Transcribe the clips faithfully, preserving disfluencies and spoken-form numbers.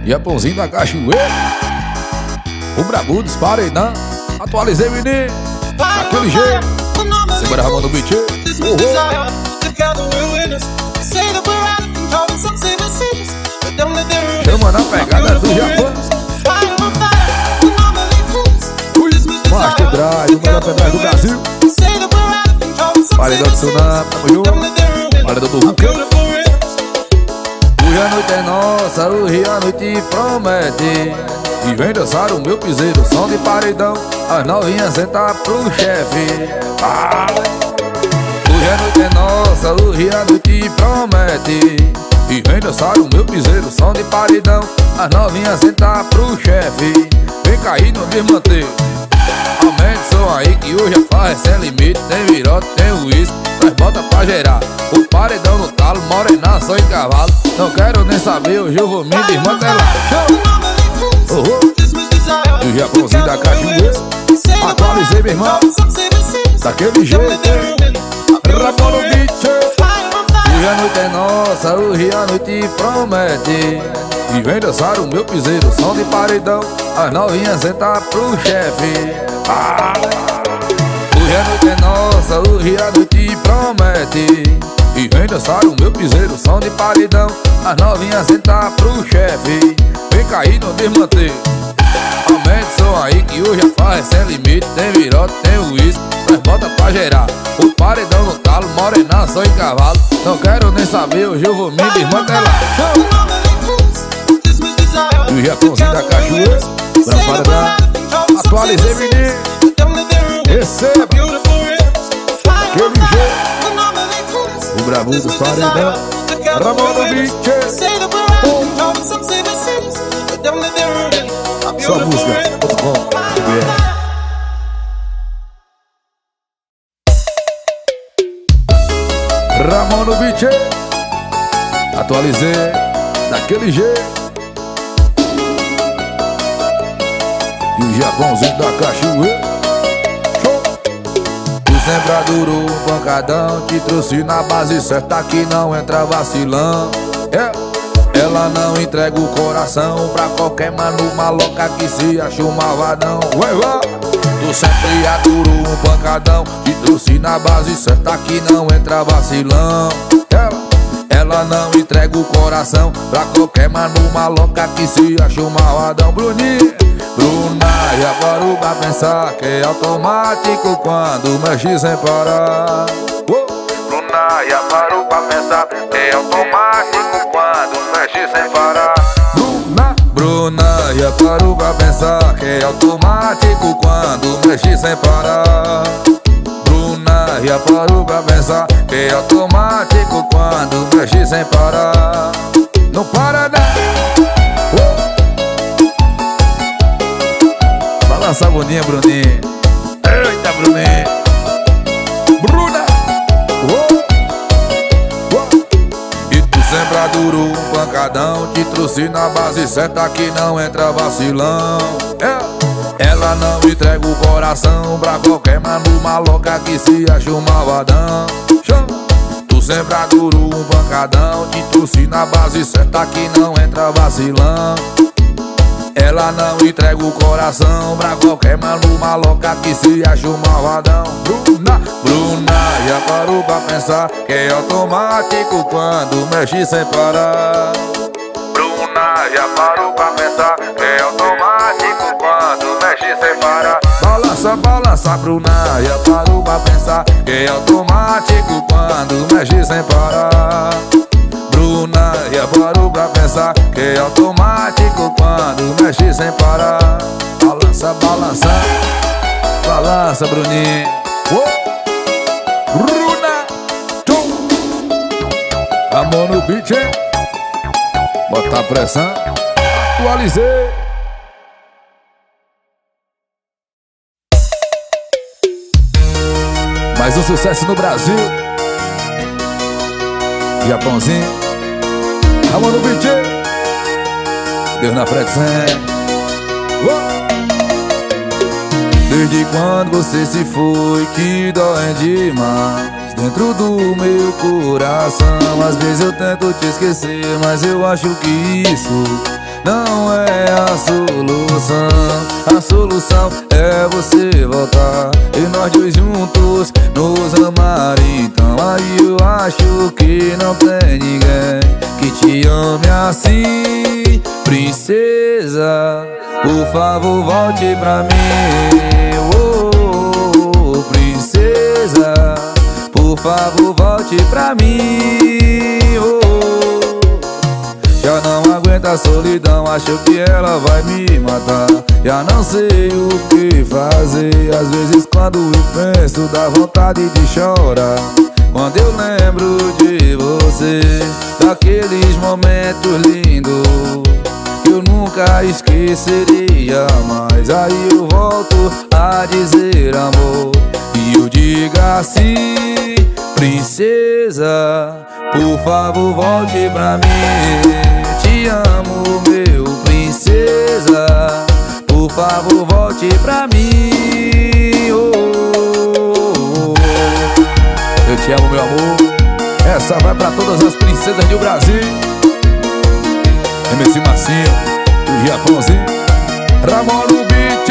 Japãozinho da Cachoeira, o brabo dos paredão. Atualizei, menino, daquele jeito. Segura a mão no beat. Chama na pegada do Japão. Master Drive, o melhor pendrive do Brasil. Paredão do Tsunami, tamo junto. Paredão do Hulk. Hoje a noite é nossa, hoje a noite promete. E vem dançar o meu piseiro, som de paredão. As novinhas sentar pro chefe. Ah! Hoje a noite é nossa, hoje a noite promete. E vem dançar o meu piseiro, som de paredão. As novinhas sentar pro chefe. Vem cair no desmanteiro. Aumente o som aí que hoje a farra é sem limite. Tem virote, tem uísque, nós bota pra gerar. O paredão no talo, morena só em cavalo. Não quero nem saber, hoje eu vou me desmantelar. Oh, oh. E o Japãozinho da Cachoeira, atualizei, meu irmão, daquele jeito. Rapão no beat. Hoje a noite é nossa, hoje a noite promete. E vem dançar o meu piseiro, som de paredão. As novinhas sentar pro chefe. Ah! Hoje a noite é nossa, hoje a noite promete. E vem dançar o meu piseiro, som de paredão. As novinhas sentar pro chefe. Vem cair no desmanteiro. Aumente o som aí que hoje a farra é sem limite. Tem virote, tem uísque, nós bota pra gerar. O paredão no talo, morena só em cavalo. Não quero nem saber, hoje eu vou me desmantelar. E o Japãozinho da Cachoeira, pra paredão. Atualizei, menino. Receba aquele jeito. O brabo dos paredão. Ramon no beat. Só música, muito bom. Ramon no beat. Atualizei daquele jeito. E o Japãozinho da Cachoeira. Show. Tu sempre adorou um pancadão. Te trouxe na base certa que não entra vacilão. É. Ela não entrega o coração pra qualquer mano maloca que se achou malvadão. Ué, ué. Tu sempre adorou um pancadão. Te trouxe na base certa que não entra vacilão. Ela, ela não entrega o coração pra qualquer mano maloca que se achou malvadão. Bruninho, Bruna, já parou pra pensar que é automático quando mexe sem parar. Oh. Bruna, já parou pra pensar que é automático quando mexe sem parar. Bruna, Bruna, já parou pra pensar que é automático quando mexe sem parar. Bruna, já parou pra pensar que é automático quando mexe sem parar. Não para não. Oh. Balança a bundinha, Bruninho. Eita, Bruninho. Bruna. Oh. Sempre adorou um pancadão. Te trouxe na base certa que não entra vacilão. É. Ela não entrega o coração pra qualquer mano maloca que se achou malvadão. Chama. Tu sempre adorou um pancadão. Te trouxe na base certa que não entra vacilão. Ela não entrega o coração pra qualquer mano maloca que se achou malvadão. Bruna, Bruna, já parou pra pensar que é automático quando mexe sem parar. Bruna, já parou pra pensar que é automático quando mexe sem parar. Balança, balança, Bruna, já parou pra pensar que é automático quando mexe sem parar. Bruna, já parou pra pensar que é automático quando mexe sem parar. Balança, balança, balança, Bruninho. Oh. Bruna, tchum. Amor no beat, hein? Bota a pressão. Atualizei. Mais um sucesso no Brasil. Japãozinho. Amor no beat. Deus na freguesia. Oh. Desde quando você se foi que dói demais dentro do meu coração. Às vezes eu tento te esquecer, mas eu acho que isso não é a solução. A solução é você voltar e nós dois juntos nos amar. Então aí eu acho que não tem ninguém que te ame assim, princesa. Por favor, volte pra mim, oh, oh, oh, princesa. Por favor, volte pra mim, oh, oh. Já não aguento a solidão, acho que ela vai me matar. Já não sei o que fazer. Às vezes quando eu penso dá vontade de chorar. Quando eu lembro de você, daqueles momentos lindos que eu nunca esqueceria. Mas aí eu volto a dizer amor, e eu digo assim, princesa, por favor volte pra mim. Te amo, meu princesa, por favor volte pra mim, oh, oh, oh. Eu te amo, meu amor. Essa vai pra todas as princesas do Brasil. M C Massinho, o Japãozinho, Ramon no beat.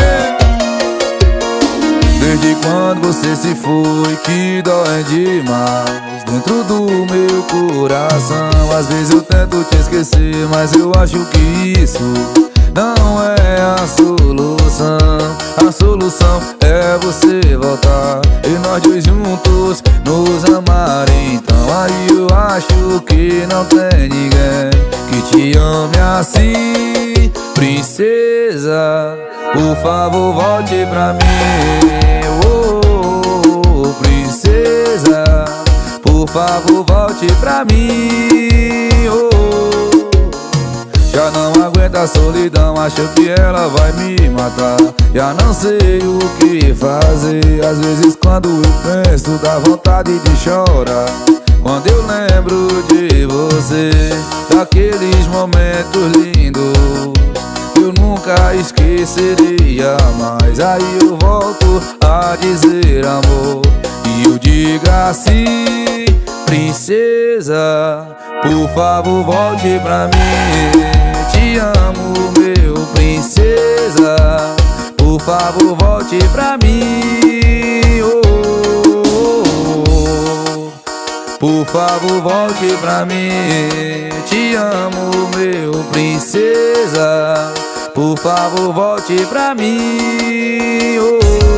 Desde quando você se foi que dói demais dentro do meu coração. Às vezes eu tento te esquecer, mas eu acho que isso não é a solução. A solução é você voltar e nós dois juntos nos amar. Então aí eu acho que não tem ninguém que te ame assim, princesa. Por favor, volte pra mim, oh, oh, oh, princesa. Por favor, volte pra mim, oh, oh. Já não aguento a solidão, acho que ela vai me matar. Já não sei o que fazer. Às vezes quando eu penso dá vontade de chorar. Quando eu lembro de você, daqueles momentos lindos que eu nunca esqueceria. Mas aí eu volto a dizer amor, e eu digo assim, princesa, por favor volte pra mim. Te amo, meu princesa, por favor volte pra mim, oh, oh, oh. Por favor volte pra mim. Te amo, meu princesa, por favor volte pra mim, oh, oh, oh.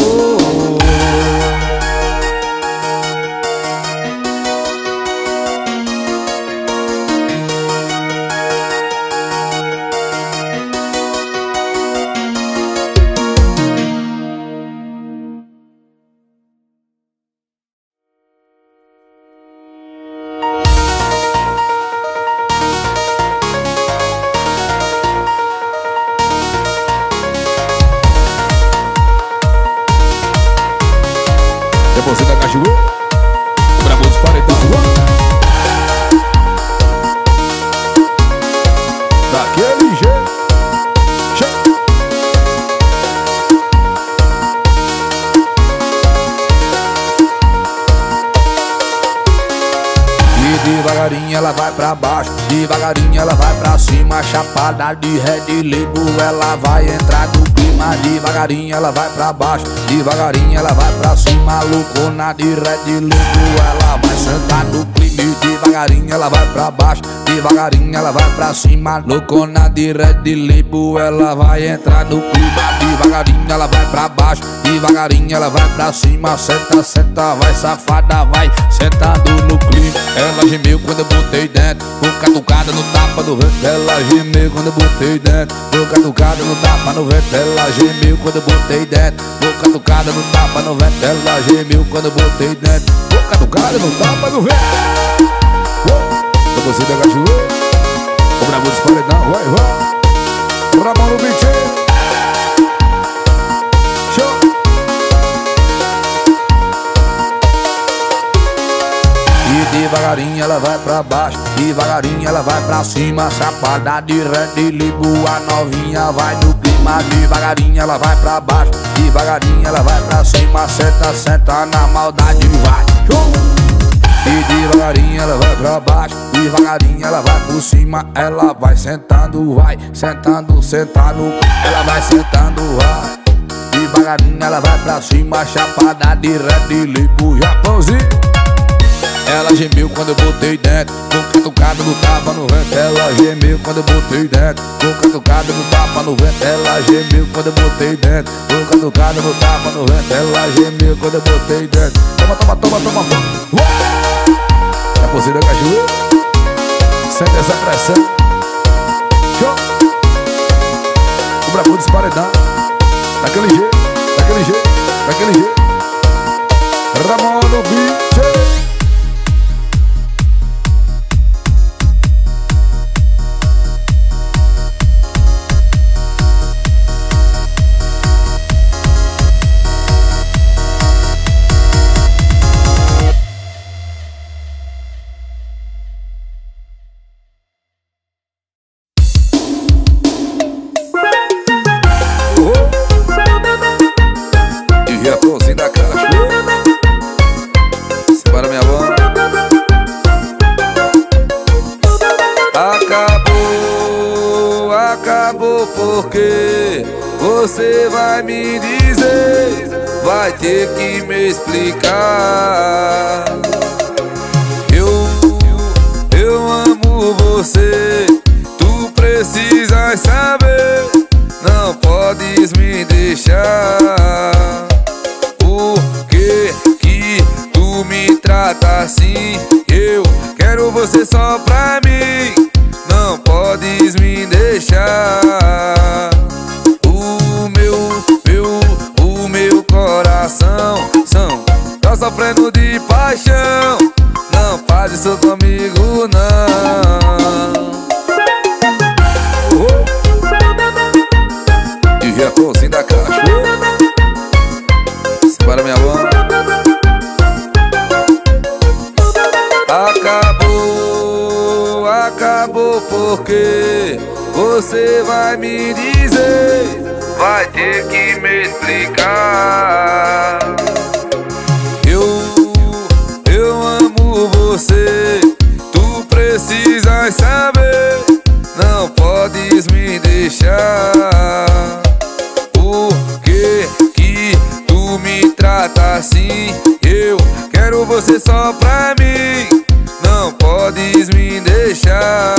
Você da cachoeira, o brabo dos paredão, daquele jeito. E devagarinho ela vai pra baixo, devagarinho ela vai pra cima. Chapada de Red Label, ela vai entrar no clima. Devagarinho ela vai pra baixo, devagarinho ela vai pra cima. Loucona de Red Label, ela vai sentar no clima. Devagarinho ela vai pra baixo, devagarinho ela vai pra cima. Loucona de Red Label, ela vai entrar no clima. Devagarinho ela vai pra baixo, devagarinho ela vai pra cima. Senta, senta, vai safada, vai sentando no clima. Ela gemeu quando eu botei dentro, foi catucada no tapa no vento. Ela gemeu quando eu botei dentro, foi catucada no tapa no vento. Ela gemeu quando eu botei dentro, foi catucada no tapa no vento. Ela gemeu quando eu botei dentro, foi catucada no tapa no vento. Pra você da cachoeira, o brabo dos paredão, vai, vai. Ramon no beat. Show. E devagarinho ela vai pra baixo, devagarinho ela vai pra cima. Chapada de Red Label, a novinha vai no clima. Devagarinho ela vai pra baixo, devagarinho ela vai pra cima. Senta, senta na maldade, vai. Show. E devagarinho ela vai pra baixo, devagarinho ela vai por cima. Ela vai sentando, vai sentando, sentando. Ela vai sentando, vai. Devagarinho ela vai pra cima, chapada de red, liga o Japãozinho. Ela gemeu quando eu botei dentro, com catucada no tapa no vento. Ela gemeu quando eu botei dentro, com catucada no tapa no vento. Ela gemeu quando eu botei dentro, com catucada no tapa no vento. Ela gemeu quando eu botei dentro. Toma, toma, toma, toma, toma. É possível, cajueiro? Sente essa pressão. Show. O brabo dos paredão. Daquele jeito, daquele jeito, daquele jeito. Ramon no beat. Acabou porque você vai me dizer, vai ter que me explicar. Eu, eu amo você, tu precisas saber, não podes me deixar. Por que que tu me trata assim? Eu quero você só pra mim, não podes me deixar. O meu, meu, o meu coração são, tá sofrendo de paixão. Não faz isso comigo, não. E o Japãozinho da caixa. Separa minha mão. Acabou, acabou porque você vai me dizer, vai ter que me explicar. Eu, eu amo você, tu precisas saber, não podes me deixar. Por que que tu me trata assim? Eu quero você só pra mim, não podes me deixar.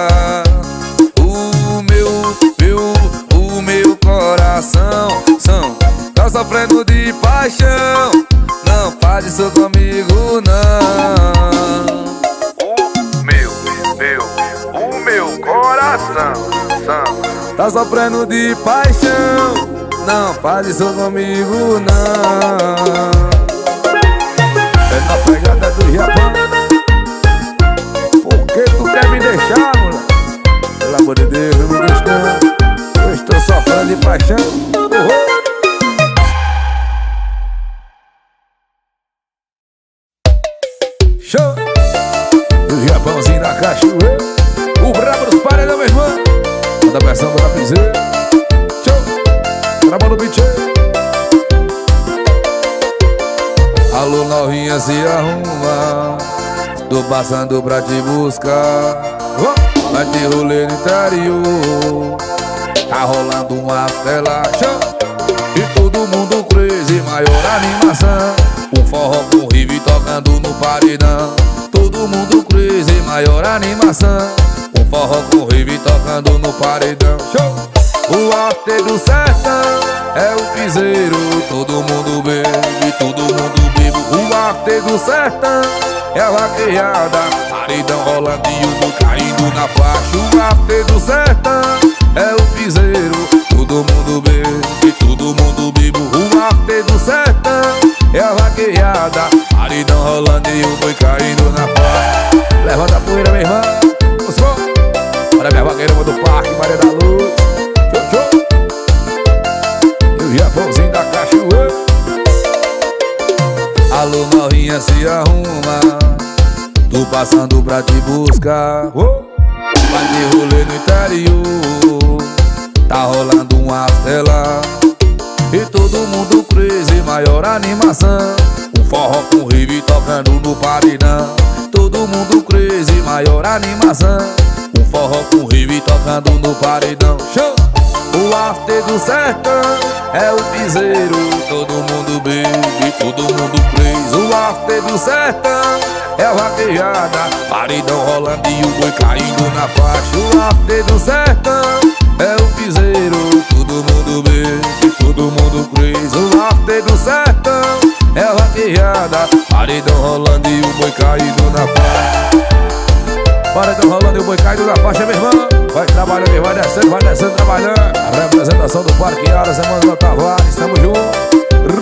O meu, meu, o meu coração são, tá sofrendo de paixão. Não faz isso comigo, não. O meu, meu, o meu coração são, tá sofrendo de paixão. Não faz isso comigo, não. É na pegada do Japão. Por que tu quer me deixar, moleque? Pelo amor de Deus, não me deixa não. Eu estou sofrendo de paixão. Uhum. Show! O Japãozinho da cachoeira, o brabo dos paredão, meu irmão. Manda a versão do lapiseiro. Show! Brabo no beat. Alô, novinha, se arruma, tô passando pra te buscar. Vai ter rolê no interior, tá rolando uma fela. E todo mundo crazy, maior animação. Um forró com rive tocando no paredão. Todo mundo crazy, maior animação. Um forró com rive tocando no paredão. O after do sertão é o piseiro, todo mundo bebe, todo mundo bebe. O after do sertão é a vaqueada, paredão rolando e o boi caindo na faixa. O after do sertão é o piseiro, todo mundo bebe, todo mundo bebe. O after do sertão é a vaqueada, paredão rolando e o boi caindo na faixa. Levanta a poeira, meu irmão. Olha minha vaqueira do parque, Maria da Luz. E o Japãozinho da cachoeira. Alô, novinha, se arruma, tô passando pra te buscar. Vai ter rolê no interior, tá rolando uma tela. E todo mundo crazy, maior animação. Um forró com rave tocando no paredão. Todo mundo crazy, maior animação. Um forró com rave tocando no paredão. Show! O after do sertão é o piseiro. Todo mundo bebe, todo mundo crazy. O after do sertão é a vaquejada, paredão rolando e o boi caindo na faixa. O after do sertão é o piseiro. Todo mundo bebe, todo mundo crazy. O after do sertão é a vaquejada, paredão rolando e o boi caindo na faixa. Paredão rolando e o boi caindo na faixa, meu irmão. Vai trabalhando, vai descendo, vai descendo, trabalhando. A representação do Parque Aras, Emanuel Tavares, tamo junto.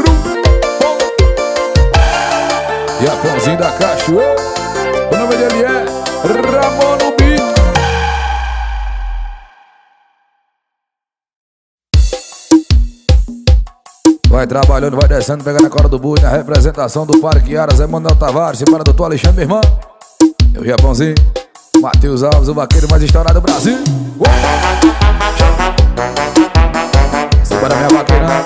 Japãozinho da Cachoeira, o nome dele é Ramon no beat. Vai trabalhando, vai descendo, pegando a corda do boi. Na representação do Parque Aras, Emanuel Tavares, para doutor Alexandre, meu irmão. Eu, Japãozinho, Matheus Alves, o vaqueiro mais estourado do Brasil. Simbora, minha vaqueirão.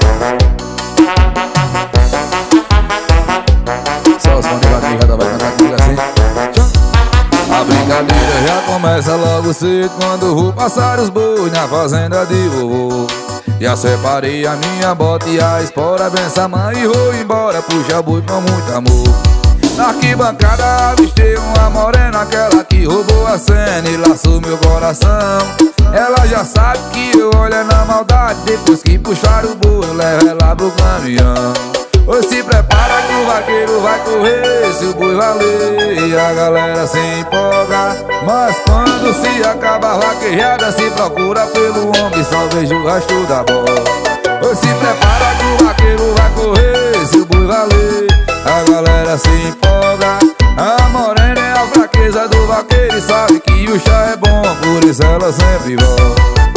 Só os fãs de vaqueiro já vai cantar comigo assim. A brincadeira já começa logo cedo, quando vou passar os bois na fazenda de vovô. Já separei a minha bota e a espora, benção mãe, e vou embora, puxa boi com muito amor. Na arquibancada avistei uma morena, aquela que roubou a cena e laçou meu coração. Ela já sabe que eu olho na maldade, depois que puxar o boi eu levo ela pro caminhão. Hoje se prepara que o vaqueiro vai correr, se o boi valer e a galera se empolga. Mas quando se acaba a vaquejada, se procura pelo homem, só vejo o resto da bola. Hoje se prepara que o vaqueiro vai correr, se o boi valer a galera se empolga. A morena é a fraqueza do vaqueiro e sabe que o chá é bom, por isso ela sempre volta.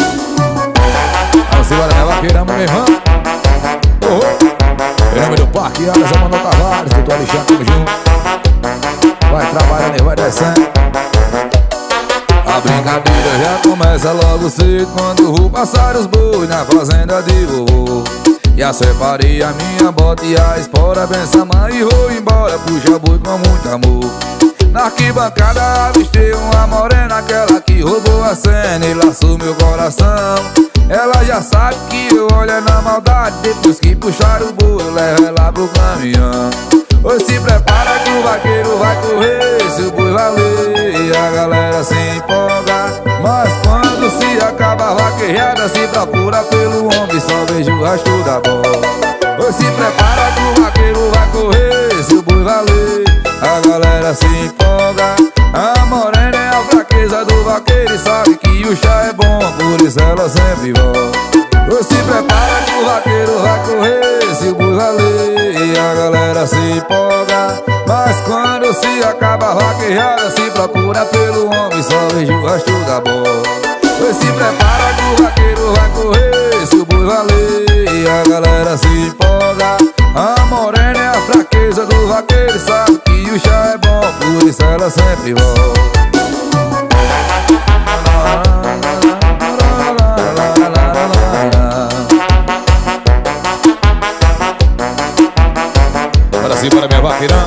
Vamos embora, minha vaqueira, meu irmão. Oh. Em nome do Parque Aras, Emanuel Tavares, doutor Alexandre, tamo junto. Vai trabalhando e vai descendo. A brincadeira já começa logo cedo, quando vou passar os bois na fazenda de vovô. Já separei a minha bota e a espora, benção mãe, e vou embora, puxa boi com muito amor. Na arquibancada avistei uma morena, aquela que roubou a cena e laçou meu coração. Ela já sabe que eu olho na maldade, depois que puxar o boi eu levo ela pro caminhão. Hoje se prepara que o vaqueiro vai correr, se o boi valer e a galera se empolga. Mas quando se acaba a vaquejada, se procura pelo homem, só vejo o resto da bola. Hoje se prepara que o vaqueiro vai correr, se o boi valer a galera se empolga. A morena é a fraqueza do vaqueiro e sabe que o chá é bom, por isso ela sempre volta. Hoje se prepara que o vaqueiro vai correr, se o boi valer e a galera se empolga. Mas quando se acaba a vaquejada, se procura pelo homem, só vejo o resto da bola. Hoje se prepara que o vaqueiro vai correr, se o boi valer e a galera se empolga. A morena é a fraqueza do vaqueiro, sabe que o chá é bom, por isso ela sempre volta. Bora sim, bora minha vaqueirã.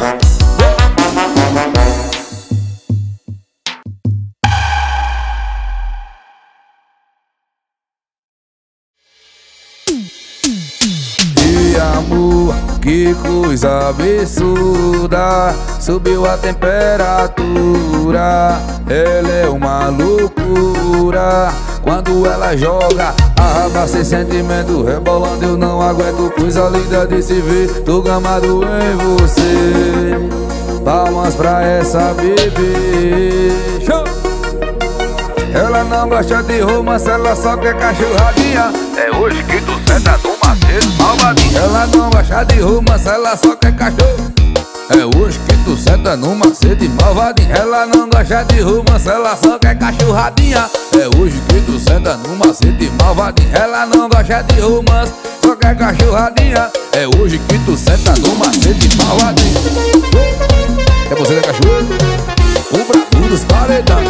E amor, que coisa absurda, subiu a temperatura. Ela é uma loucura, quando ela joga a raba sem sentimento, rebolando eu não aguento. Coisa linda de se ver, tô gamado em você. Palmas pra essa bebê. Show! Ela não gosta de romance, ela só quer cachorradinha. É hoje que tu senta no macedo, malvadinha. Ela não gosta de romance, ela só quer cachorro. É hoje que tu senta no macete malvadinha. Ela não gosta de romance, ela só quer cachorradinha. É hoje que tu senta no macete malvadinha. Ela não gosta de romance, só quer cachorradinha. É hoje que tu senta no macete malvadinha. É você da cachoeira, o bravo dos paredão.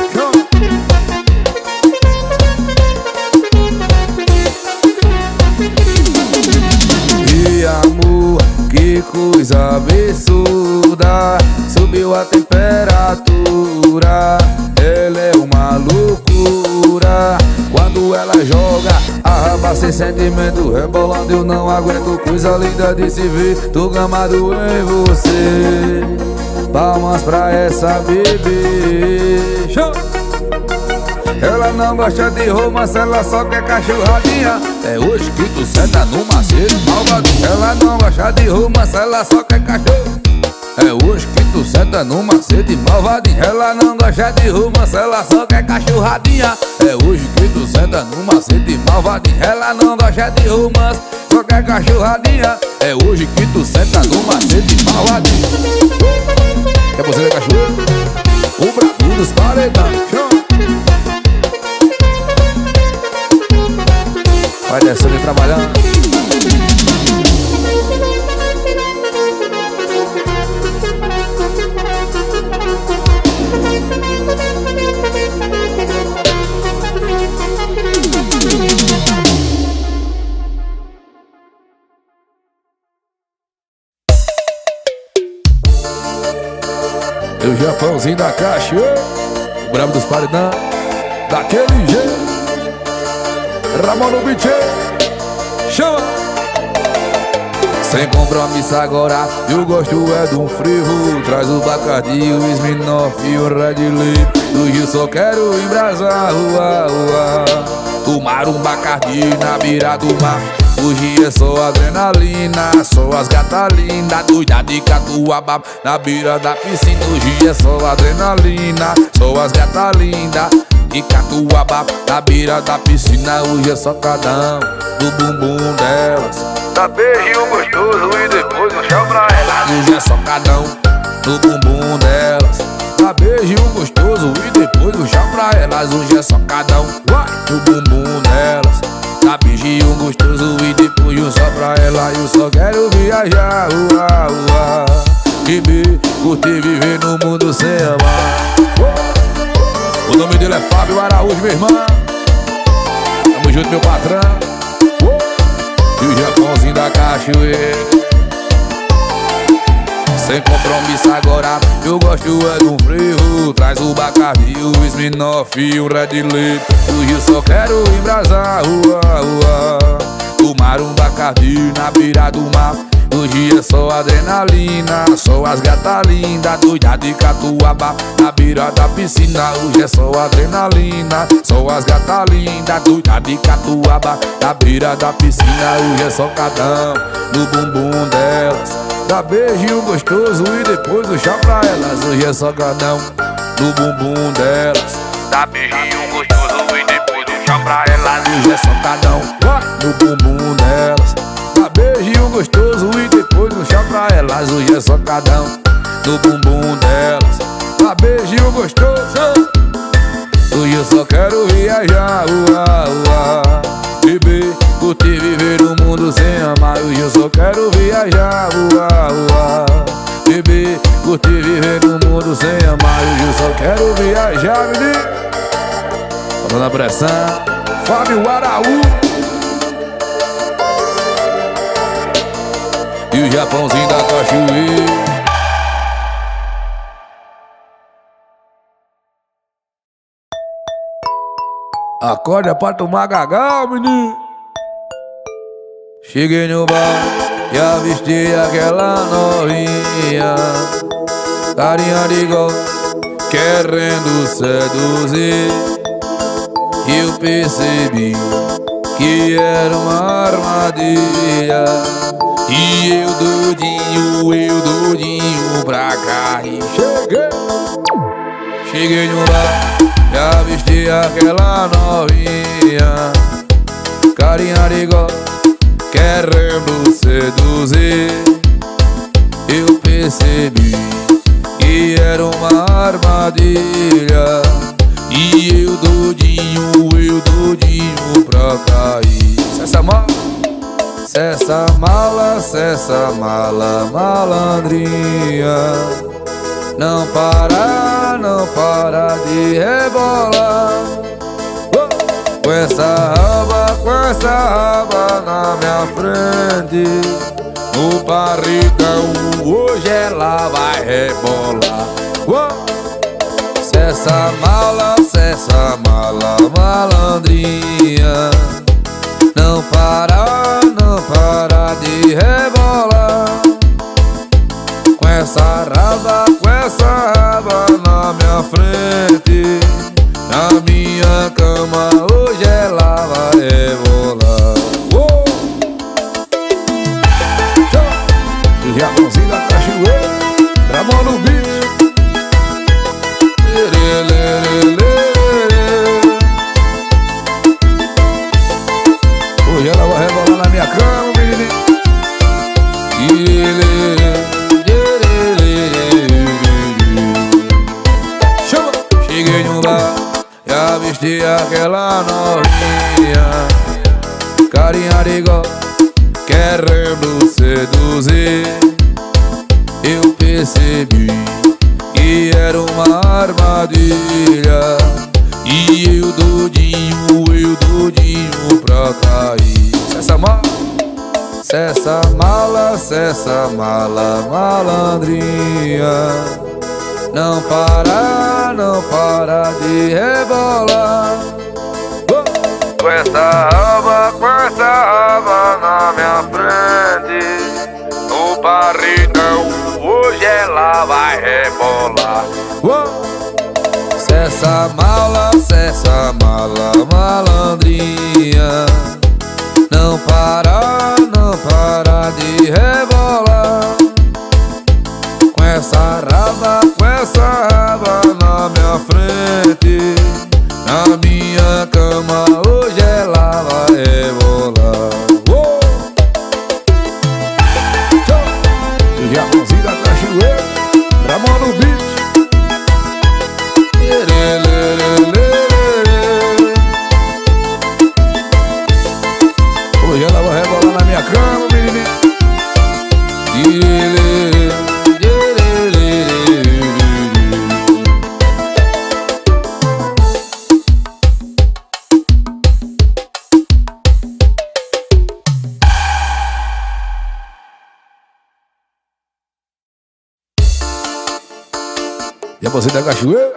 E amor, que coisa absurda, bateu a temperatura. Ela é uma loucura. Quando ela joga a raba sem sentimento, rebolando eu não aguento. Coisa linda de se ver, tô gamado em você. Palmas pra essa bebê. Show! Ela não gosta de romance, ela só quer cachorradinha. É hoje que tu senta no macete malvadinho. Ela não gosta de romance, ela só quer cachorro. É hoje que tu senta no macete malvadinho. Ela não gosta de romance, ela só quer cachorradinha. É hoje que tu senta no macete malvadinho. Ela não gosta de romance, só quer cachorradinha. É hoje que tu senta no macete malvadinho. Quer você ver cachorro? O brabo dos paredão. Vai descendo e trabalhando. E o Japãozinho da caixa, o brabo dos paredão, daquele jeito. Ramon no beat, chama! Sem compromisso agora, eu gosto é de um frevo. Traz o Bacardi, o Smirnoff e o Red Lip. Do Rio só quero embrasar, ua, ua. Tomar um Bacardi na beira do mar. Hoje é só adrenalina, só as gatas lindas, doida de catuaba na beira da piscina. Hoje é só adrenalina, só as gatas lindas de catuaba na beira da piscina. Hoje é só cadão do bumbum delas, dá beijinho gostoso e depois um chão pra elas. Hoje é só cadão do bumbum delas, dá beijinho gostoso e depois um chão pra elas. Hoje é só cadão do bumbum delas, dá beijinho gostoso e depois um só pra ela. Eu só quero viajar, ua, ua. Beber, curtir, viver no mundo sem amar. O nome dele é Fábio Araújo, meu irmão. Tamo junto, meu patrão. E o Japãozinho da cachoeira. Sem compromisso agora, eu gosto é de um frevo. Traz o Bacardi, o Smirnoff e o Red Lip. Do Rio só quero embrasar, ua, ua. Tomar um Bacardi na beira do mar. Hoje é só adrenalina, só as gatas lindas, doida de catuaba na beira da piscina. Hoje é só adrenalina, só as gatas lindas, doida de catuaba na beira da piscina. Hoje é só cadão no bumbum delas, dá beijinho gostoso e depois o chá pra elas. Hoje é só cadão no bumbum delas, dá beijinho gostoso e depois o chá pra elas. Hoje é só cadão no bumbum delas, dá beijinho gostoso e depois um chá pra elas. Hoje é só cadão no bumbum delas, dá beijinho gostoso. Hoje eu só quero viajar, ua, ua. Beber, curtir, viver no mundo sem amar. Hoje eu só quero viajar, ua, ua. Beber, curtir, viver no mundo sem amar. Hoje eu só quero viajar, menino. Falando a pressão, Fábio Araújo. E o Japãozinho da cachoeira. Acorda pra tomar gagal, menino. Cheguei no bar e avistei aquela novinha, carinha de gol, querendo seduzir. Eu percebi que era uma armadilha. E eu doidinho, eu doidinho pra cair. Cheguei, cheguei no bar, já avistei aquela novinha, carinha de gol, querendo seduzir. Eu percebi que era uma armadilha. E eu doidinho, eu doidinho pra cair. Essa mala, cessa mala, cessa mala, malandrinha. Não para, não para de rebolar. Oh! Com essa raba, com essa raba na minha frente. No barrigão hoje ela ela vai rebolar. Uou! Cessa mala, cessa mala, malandrinha. Não para, não para de rebolar. Com essa raba, com essa raba na minha frente, na minha cama hoje ela vai rebolar. Uou! E a mãozinha da cachoeira, pra mão no bicho. Hoje ela vai rebolar na minha cama, menino. Chama! Cheguei no bar, já vesti aquela novinha, carinha de igual, querendo seduzir. Eu percebi que era uma armadilha, e eu doidinho, eu doidinho pra cair. Cessa mala, cessa mala, cessa mala, malandrinha. Não para, não para de rebolar. Com essa raba, com essa raba na minha frente, no barrigão hoje ela vai rebolar. Cessa mala, cessa mala, malandrinha. Não para, não para de rebolar. Com essa raba, com essa raba na minha frente, na minha cama hoje ela vai rebolar. Uou! E a mãozinha da cachoeira, pra mão no bicho. Hoje ela vai rebolar na minha cama, menino. E a você da cachoeira,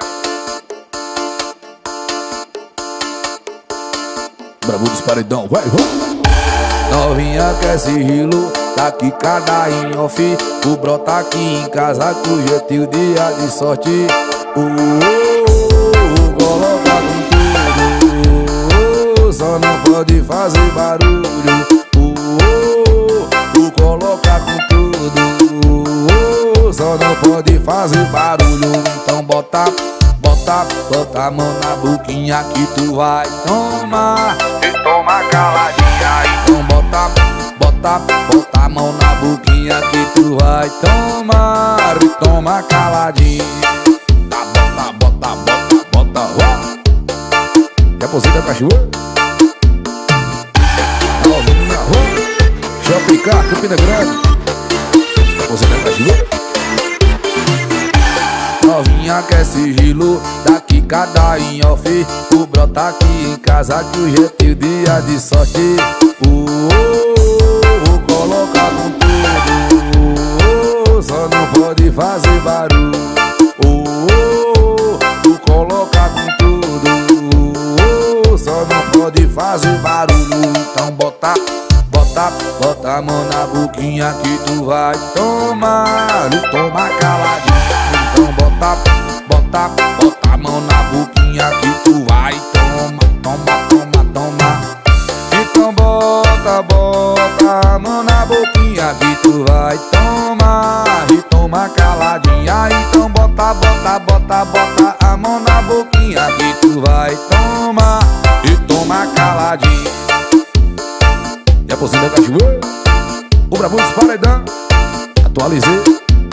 bravo dos paredão, vai, vamos. Novinha quer sigilo, daqui cada em off. O brota aqui em casa com jeitinho dia de sorte. Uh, uh, uh, coloca com tudo, uh, só não pode fazer barulho. Uh, uh, uh, coloca com tudo, uh, só não pode fazer barulho. Então bota, bota, bota a mão na boquinha que tu vai tomar. E toma caladinha. Então bota, bota, bota a mão na boquinha que tu vai tomar. E toma caladinho. Tá, bota, bota, bota, bota, ó. E a posita da cachoeira, novinha, ó. Shopping Car, Campina Grande. A posita da cachoeira, novinha quer sigilo, daqui cada em off. O brota aqui em casa que o jeitinho dia de sorte. Uh, uh, uh, coloca com tudo, uh, só não pode fazer barulho. Uh, uh, uh, coloca com tudo, uh, só não pode fazer barulho. Então bota, bota, bota a mão na boquinha que tu vai tomar. E toma caladinho. Então bota, bota, bota a mão na boquinha que tu vai tomar. Toma, toma, toma. Então bota, bota a mão na boquinha que tu vai tomar. E toma caladinha. Então bota, bota, bota, bota a mão na boquinha que tu vai tomar. E toma caladinha. E a pocinha da cachoeira, o brabo dos paredão, atualizei.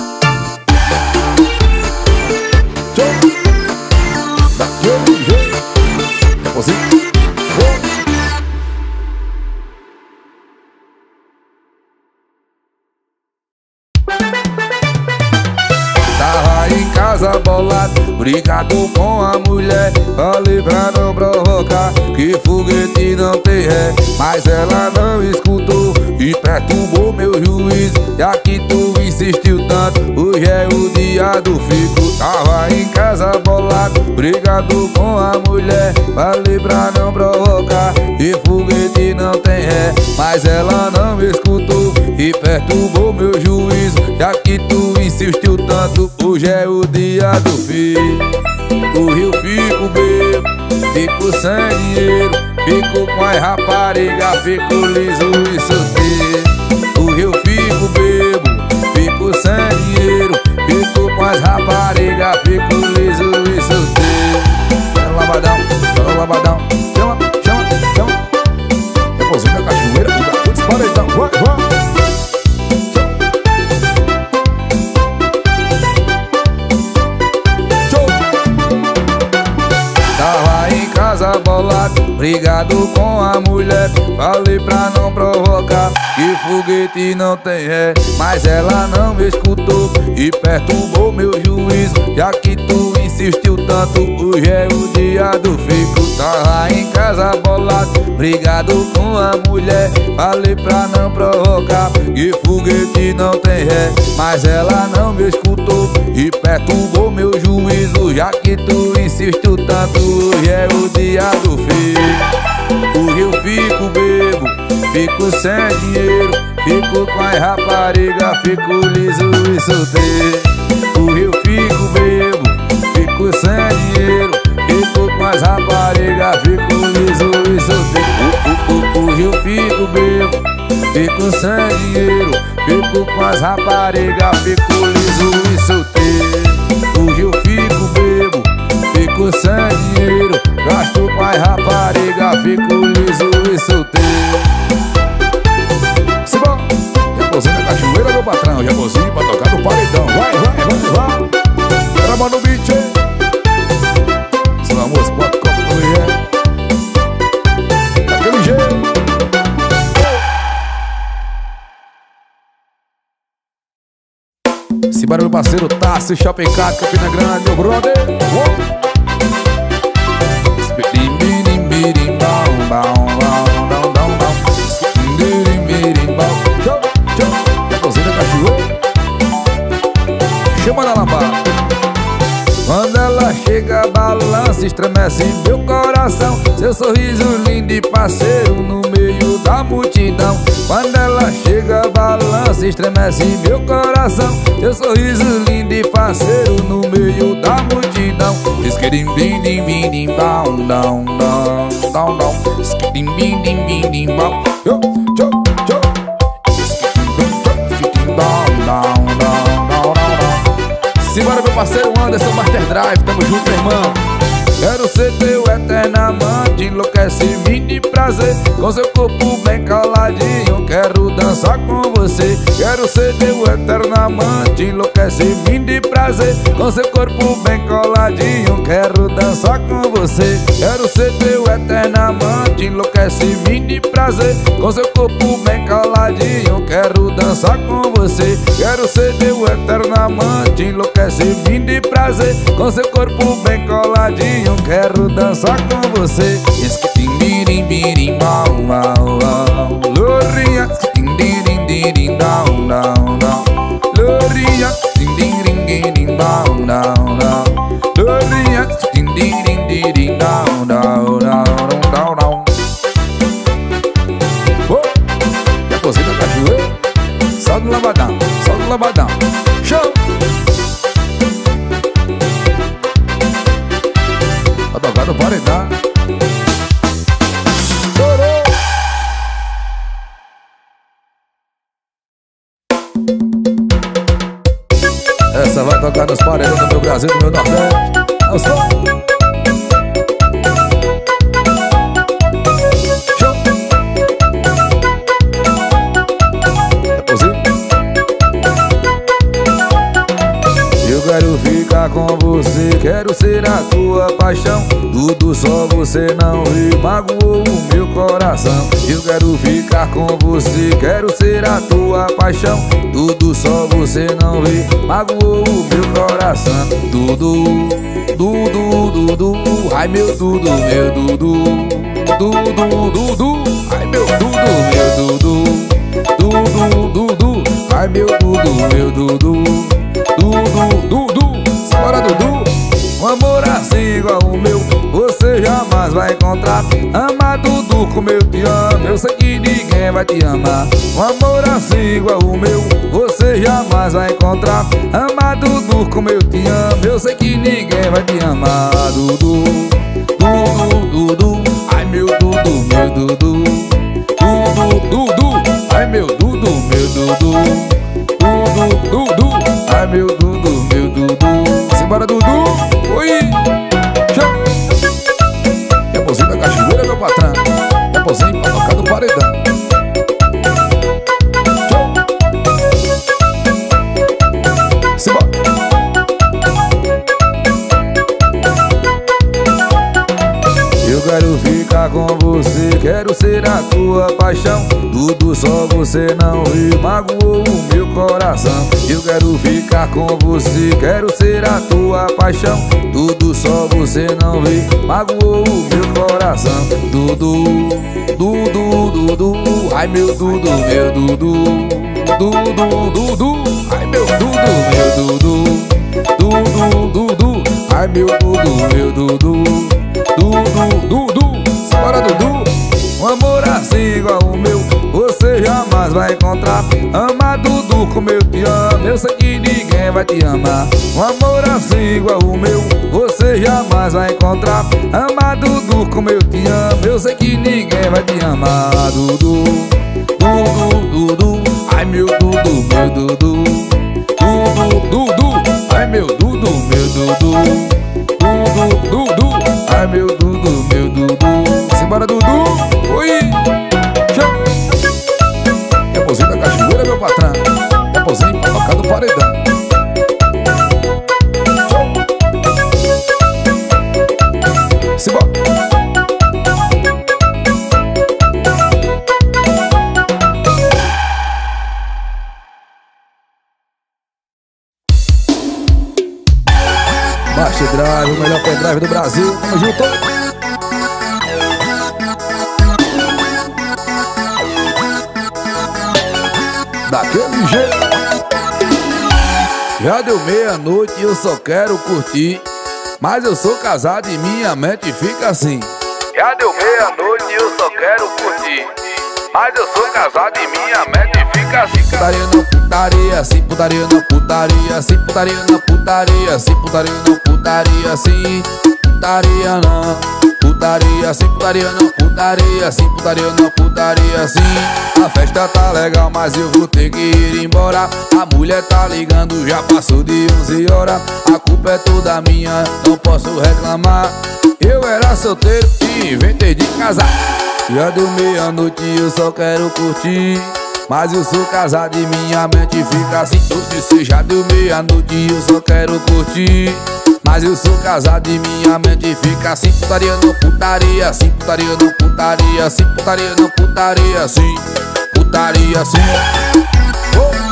Tava em casa bolado, brigado com a mulher. Falei pra não provocar, que foguete não tem ré. Mas ela não escutou e e perturbou meu juízo. Já que tu insistiu tanto, hoje é o dia do fico. Tava em casa bolado, brigado com a mulher. Falei pra não provocar, e foguete não tem ré. Mas ela não me escutou e perturbou meu juízo. Já que tu insistiu tanto, hoje é o dia do fico. Hoje eu fico bebo, fico sem dinheiro, fico com as raparigas, fico liso e solteiro. Hoje eu fico bebo, fico sem dinheiro, fico com as raparigas, fico liso e solteiro. Chama o lavadão, chama o lavadão, chama, chama, chama. Reposinho da cachoeira, o disparadão, vai, vai. Bolado, brigado com a mulher. Falei pra não provocar, que foguete não tem ré. Mas ela não me escutou e perturbou meu juízo. Já que tu insistiu tanto, hoje é o dia do fico. Tava em casa bolado, brigado com a mulher. Falei pra não provocar, que foguete não tem ré. Mas ela não me escutou e perturbou meu juízo. Já que tu insistiu tanto, hoje é o dia do fico. Hoje eu fico bebo, fico sem dinheiro, fico com as raparigas, fico liso e solteiro. Hoje eu fico bebo, fico sem dinheiro, fico com as raparigas, fico liso e solteiro. Hoje eu fico bebo, fico sem dinheiro, fico com as raparigas, fico liso e solteiro. Hoje eu fico bebo, fico sem dinheiro, gasto com as raparigas, fico liso e solteiro. Simbora! Japozinho na cachoeira, meu patrão. Japozinho pra tocar no paredão. Vai, vai, vai, vai. Trama no beat, hein? Seu amor, você pode copo do mulher. Daquele jeito. Simbora, meu parceiro Tassi, Shopping Car, Campina Grande, meu brother. Uou. Chama na lambada. Quando ela chega, balança, estremece meu coração. Seu sorriso lindo e parceiro no meio da multidão. Quando ela chega, balança, estremece meu coração. Seu sorriso lindo e parceiro no meio da multidão. Esquedim, dim, dim, dim, dim, down, down, down, down, down. Esquedim, dim, dim, dim, dim, down. Yo, yo, yo. Esquedim, down, down, down, down, down. Simbora, meu parceiro Anderson Master Drive, tamo junto, irmão. Quero ser teu eterno amante, enlouquece-me de prazer. Com seu corpo bem coladinho, quero dançar com você. Quero ser teu eterno amante, enlouquece-me de prazer. Com seu corpo bem coladinho, quero dançar com você. Quero ser teu eterno amante, enlouquece-me de prazer. Com seu corpo bem coladinho, quero dançar com você. Quero ser teu eterno amante, enlouquece-me de prazer. Com seu corpo bem coladinho, quero dançar com você. Esquitim-birim, birim, mau, mau, mau. Lourinha, esquitim-birim, birim, down, down, down. Lourinha, esquitim-birim, birim, down, down, down. Lourinha, esquitim-birim, birim, down, down, down, down, down. Oh, já consegui da cachoeira? Só no lavadão, só no lavadão. Show! Tá tocando paredão. Estourou! Essa vai tocar nos paredões do meu Brasil, do meu Nordeste. Show! É possível? Eu quero ficar com você, quero ser a tua paixão. Tudo só você não vê, magoou o meu coração. Eu quero ficar com você, quero ser a tua paixão. Tudo só você não vê, magoou o meu coração. Dudu, Dudu, Dudu, ai meu Dudu, meu Dudu, Dudu, Dudu, ai meu Dudu, meu Dudu, Dudu. Dudu, Dudu, ai meu Dudu, meu Dudu, Dudu, Dudu, bora Dudu. Um amor assim igual o meu você jamais vai encontrar. Ama Dudu como eu te amo, eu sei que ninguém vai te amar. Um amor assim igual o meu você jamais vai encontrar. Ama Dudu como eu te amo, eu sei que ninguém vai te amar. Dudu, Dudu, Dudu, ai meu Dudu, meu Dudu, Dudu, Dudu, ai meu Dudu, meu Dudu, Dudu, Dudu, ai meu Dudu, meu Dudu. Simbora Dudu, oi, tchau. Reposinho da cachoeira, meu patrão. Reposinho pra tocar do paredão. Tchau. Simbora. Eu quero ficar com você, quero ser a tua paixão. Tudo só você não vê, magoou o meu coração. Eu quero ficar com você, quero ser a tua paixão. Tudo só você não vê, magoou o meu coração. Dudu, Dudu, Dudu, ai meu Dudu, meu Dudu, Dudu, Dudu, ai meu Dudu, meu Dudu, Dudu, Dudu, ai meu Dudu, meu Dudu, Dudu, Dudu, bora Dudu. Um amor assim igual o meu você jamais vai encontrar. Ama Dudu como eu te amo, eu sei que ninguém vai te amar. Um amor assim igual o meu você jamais vai encontrar. Ama Dudu como eu te amo, eu sei que ninguém vai te amar. Dudu, Dudu, Dudu, ai meu Dudu, meu Dudu, Dudu, Dudu, ai meu Dudu, meu Dudu, Dudu, Dudu, ai meu Dudu, meu Dudu. Simbora Dudu, oi, tchau. Reposinho da cachoeira, meu patrão. Reposinho pra tocar do paredão. Tchau. Simbora. Baixa Drive, o melhor pendrive do Brasil. Tamo junto. Daquele jeito. Já deu meia-noite e eu só quero curtir, mas eu sou casado e minha mente fica assim. Já deu meia-noite e eu só quero curtir, mas eu sou casado e minha mente fica assim. Putaria não, putaria assim, putaria não, putaria assim, putaria não, putaria assim, putaria não, putaria assim, putaria não, putaria assim, putaria não, putaria assim, putaria não, putaria assim. A festa tá legal, mas eu vou ter que ir embora. A mulher tá ligando, já passou de onze horas. A culpa é toda minha, não posso reclamar. Eu era solteiro e inventei de casar. Já deu meia-noite e eu só quero curtir, mas eu sou casado e minha mente fica assim. Eu disse já deu meia-noite e eu só quero curtir, mas eu sou casado e minha mente fica assim. Putaria não, putaria assim, putaria não, putaria assim, putaria não, putaria assim, putaria assim. Oh.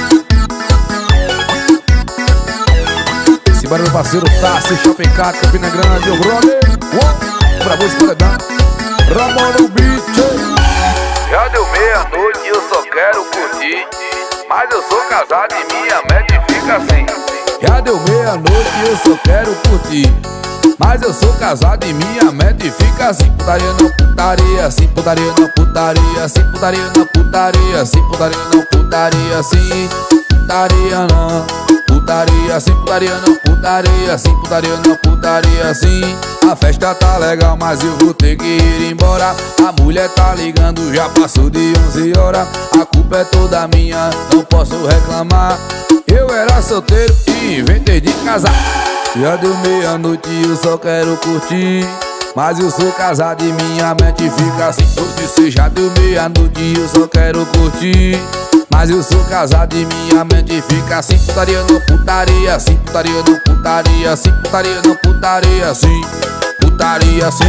Simbora meu parceiro Tassi, Shopping Car, Campina Grande, o brother. Oh. Pra você paredão, Ramon no beat. Já deu meia-noite e eu só quero curtir, mas eu sou casado e minha mente fica assim. Já deu meia-noite e eu só quero curtir, mas eu sou casado e minha mente fica assim. Putaria não, putaria assim, putaria não, putaria assim, putaria não, putaria assim, putaria não, putaria assim, putaria não, putaria assim, putaria não, putaria assim, putaria não, putaria assim. A festa tá legal, mas eu vou ter que ir embora. A mulher tá ligando, já passou de onze horas. A culpa é toda minha, não posso reclamar. Eu era solteiro e inventei de casar. Já deu meia-noite e eu só quero curtir, mas eu sou casado e minha mente fica assim. Eu disse já deu meia-noite e eu só quero curtir, mas eu sou casado e minha mente fica assim. Putaria não, putaria assim, putaria não, putaria assim, putaria não, putaria assim, putaria assim.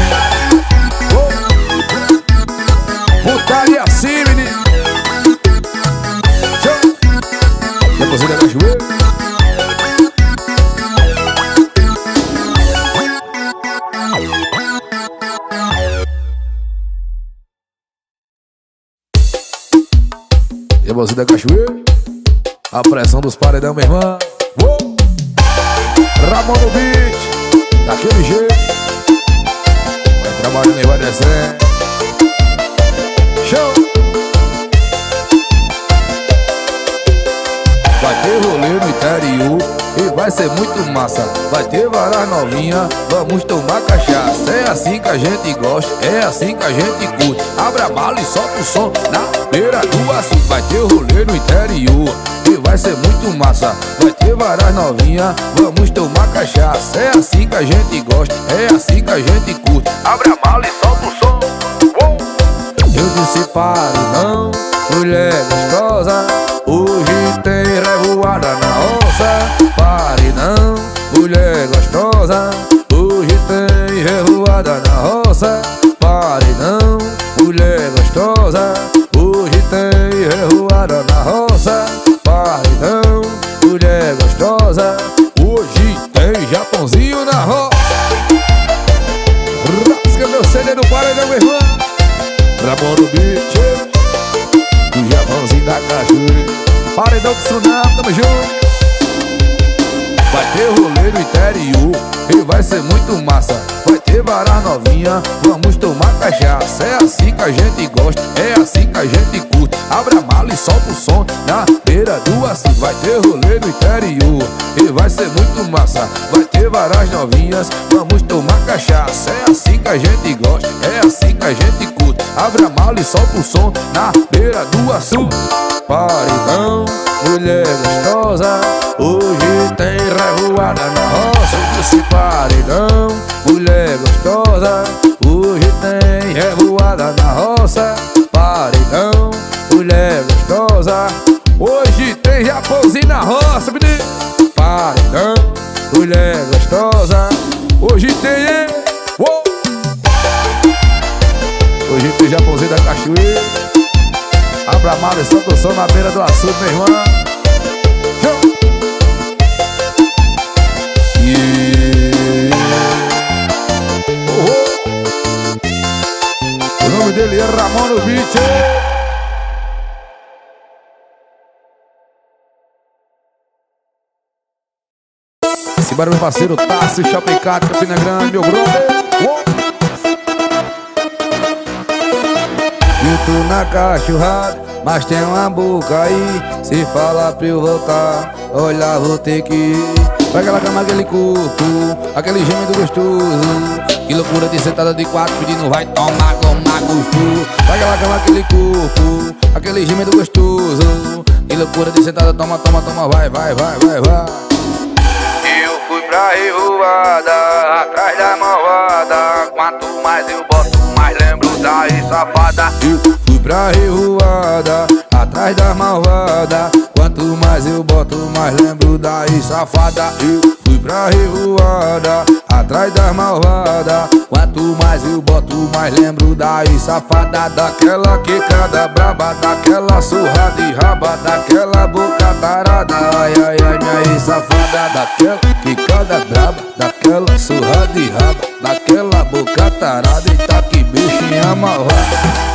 Oh. Putaria assim, menino. Depois da cachoeira. você da cachoeira. A pressão dos paredão, minha irmã. Uou! Ramon no beat, daquele jeito. Vai trabalhando e vai descendo. Show! Vai ter rolê no interior e vai ser muito massa. Vai ter várias novinhas, vamos tomar cachaça. É assim que a gente gosta, é assim que a gente curte. Abre a mala e solta o som na beira do açude. Vai ter rolê no interior e vai ser muito massa. Vai ter várias novinhas, vamos tomar cachaça. É assim que a gente gosta, é assim que a gente curte. Abre a mala e solta o som. Uou! Eu disse pare não, mulher gostosa. Hoje tem revoada na roça. Pare não, mulher gostosa. Hoje tem revoada na roça. Pare não, mulher gostosa. Hoje tem revoada na roça. Pare não, mulher gostosa. Hoje tem Japãozinho na roça. Rasga meu C D no paredão, meu irmão. Ramon no beat, o Japãozinho da cachoeira. Paredão do Tsunami, tamo junto. Vai ter rolê no interior e vai ser muito massa. Vai ter várias novinhas, vamos tomar cachaça. É assim que a gente gosta, é assim que a gente curte. Abre a mala e solta o som na beira do açude. Vai ter rolê no interior e vai ser muito massa. Vai ter várias novinhas, vamos tomar cachaça. É assim que a gente gosta, é assim que a gente curte. Abre a mala e solta o som na beira do açude. Paredão, mulher gostosa. Hoje tem revoada na roça. Disse paredão, mulher gostosa. Hoje tem revoada na roça. Paredão, mulher gostosa. Hoje tem Japãozinho na roça, menino. Paredão, mulher gostosa. Hoje tem ele. Uou! Hoje tem Japãozinho da cachoeira. Abra a mala e solta o som na beira do açude, meu irmão. Show! Yeah. Oh, oh. O nome dele é Ramon no beat. Esse barulho, meu parceiro Tassi, Chapecate, Campina Grande, meu brother. Oh. Eu tô na cachorrada, mas tem uma boca aí. Se falar pra eu voltar, olha, vou ter que ir. Pra aquela cama, aquele corpo, aquele gêmeo gostoso. Que loucura de sentada de quatro pedindo vai tomar, tomar gostoso. Pra aquela cama, aquele corpo, aquele gêmeo gostoso. Que loucura de sentada, toma, toma, toma, vai, vai, vai, vai, vai. Eu fui pra revoada, atrás da malvada. Quanto mais eu boto, mais lembro daí, safada. Eu fui pra revoada, atrás da malvada. Quanto mais eu boto, mais lembro daí, safada. Eu fui pra revoada, atrás da malvada. Quanto mais eu boto, mais lembro daí, safada. Daquela quicada braba, daquela surra de raba, daquela boca tarada. Ai, ai, ai, minha safada. Daquela quicada braba, daquela surra de raba, daquela boca tarada. Eita, que bichinha malvada.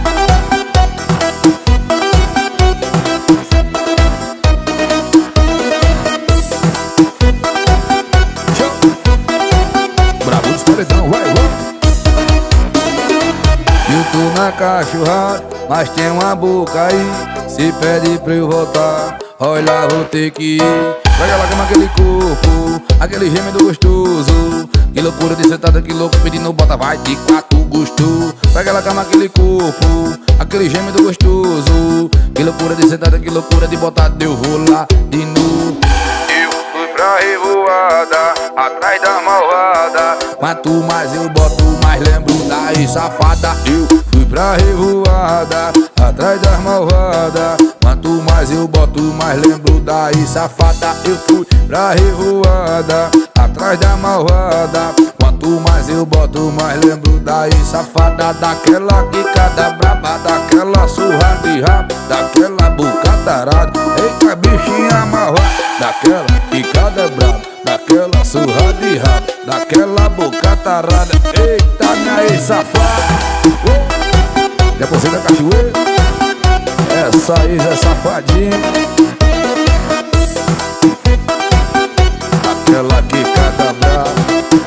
Eu tô na cachorrada, mas tem uma boca aí. Se pede pra eu voltar, olha, vou ter que ir. Pra aquela cama, aquele corpo, aquele gêmeo gostoso. Que loucura de sentada, que louco pedindo bota, vai de quatro gostoso. Pra aquela cama, aquele corpo, aquele gêmeo gostoso. Que loucura de sentada, que loucura de botar, eu vou lá de novo. Eu fui pra revoada, atrás da malvada. Quanto mais eu boto, mais lembro daí, safada. Eu fui pra revoada, atrás das malvadas. Quanto mais eu boto, mais lembro daí, safada. Eu fui pra revoada, atrás da malvada. Quanto mais eu boto, mais lembro daí, safada. Daquela quicada braba, daquela surra de rabo, daquela boca tarada. Eita, bichinha malvada. Daquela quicada braba, daquela surra de rabo, daquela boca tarada. Eita, minha ex-safada. Depois da cachoeira. Essa aí é safadinha, aquela que cada brava.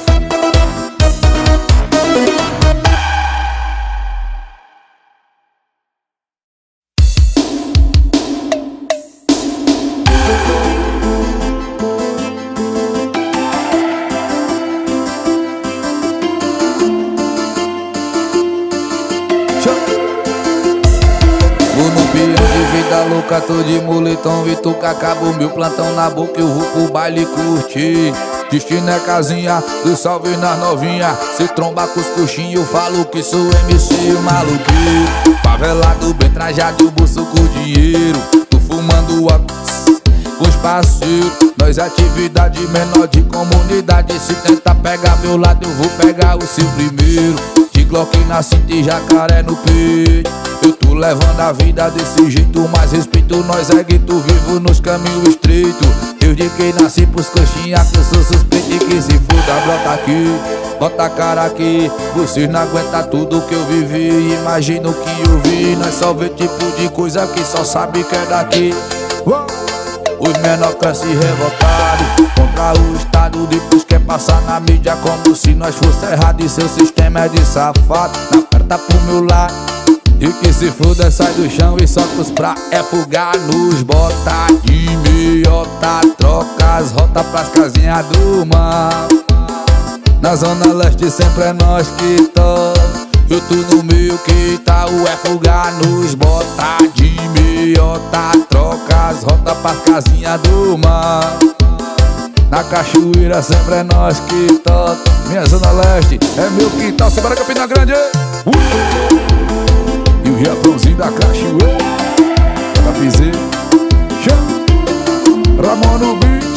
Louca, tô de moletom, Vituca, acabou meu plantão na boca, eu vou pro baile curtir. Destino é casinha, do salve nas novinha. Se tromba com os coxinhos, eu falo que sou M C maluqueiro. Favelado, bem trajado, bolso com dinheiro. Tô fumando a com os parceiros. Nós atividade menor de comunidade. Se tentar pegar meu lado, eu vou pegar o seu primeiro. De Glock na cinta e jacaré no peito. Eu tô levando a vida desse jeito, mas respeito nós é gueto vivo nos caminhos estreitos. Eu de quem nasci pros coxinha, que eu sou suspeito e que se foda, brota aqui, bota a cara aqui. Vocês não aguentam tudo que eu vivi, imagina o que eu vi. Nós só vê tipo de coisa que só sabe que é daqui. Os menor crescem revoltados contra o Estado, depois quer passar na mídia como se nós fosse errado. E seu sistema é de safado, não aperta pro meu lado. E que se foda, sai do chão e solta os pra é fugar nos bota de meiota. Troca as rotas pras casinhas do mal. Na zona leste sempre é nós que toca. Eu tô no meio que tá o é fugar nos bota de meiota. Troca as rotas pras casinhas do mal. Na cachoeira sempre é nós que toca. Minha zona leste é meu quintal, Sebara Campina Grande. uh! E o Japãozinho da cachoeira, Tapizeiro, chão, Ramon no beat.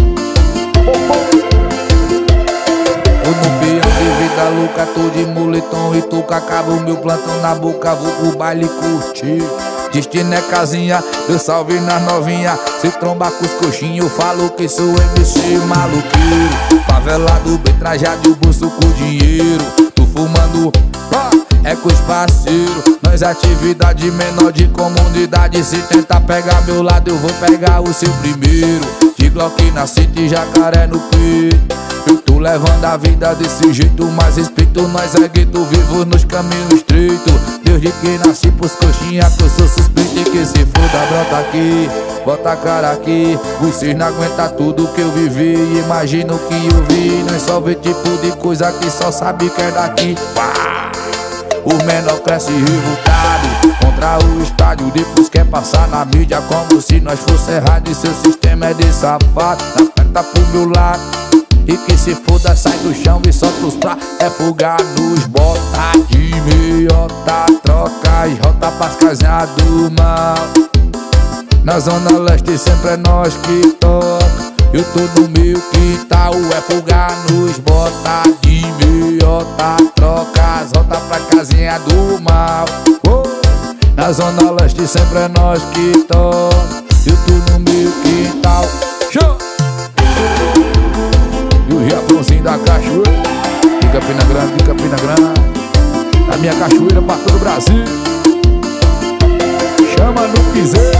Eu não pião de vida louca, tô de moletom e tô com acabo meu plantão na boca, vou pro baile curtir. Destino é casinha, eu salve nas novinha. Se tromba com os coxinhos, eu falo que sou M C maluqueiro. Favelado, bem trajado e o bolso com dinheiro. Tô fumando, pá, é com os parceiros. Nós atividade menor de comunidade. Se tentar pegar meu lado, eu vou pegar o seu primeiro. De Glock na cinta e jacaré no peito. Eu tô levando a vida desse jeito, mas respeito nós é gueto vivo nos caminhos estreitos. Desde que nasci pros coxinha, que eu sou suspeito e que se foda, brota aqui, bota a cara aqui. Vocês não aguentam tudo que eu vivi, imagina o que eu vi. Nós só vê tipo de coisa que só sabe que é daqui. Pá! O menor cresce revoltado contra o estádio, depois quer passar na mídia como se nós fosse errado. E seu sistema é de safado, não aperta pro meu lado. E que se foda, sai do chão e solta os pra é fugar nos bota de meiota. Troca as rotas pras casinhas do mal. Na zona leste sempre é nós que toca. Eu tô no meu quintal, é fugar nos bota de meiota. Troca as rotas pra casinha do mal. oh. Na zona leste sempre é nós que toca. Eu tô no meu quintal, show! E o Japãozinho da cachoeira, de Campina Grande, de Campina Grande. A minha cachoeira pra todo o Brasil. Chama no piseiro.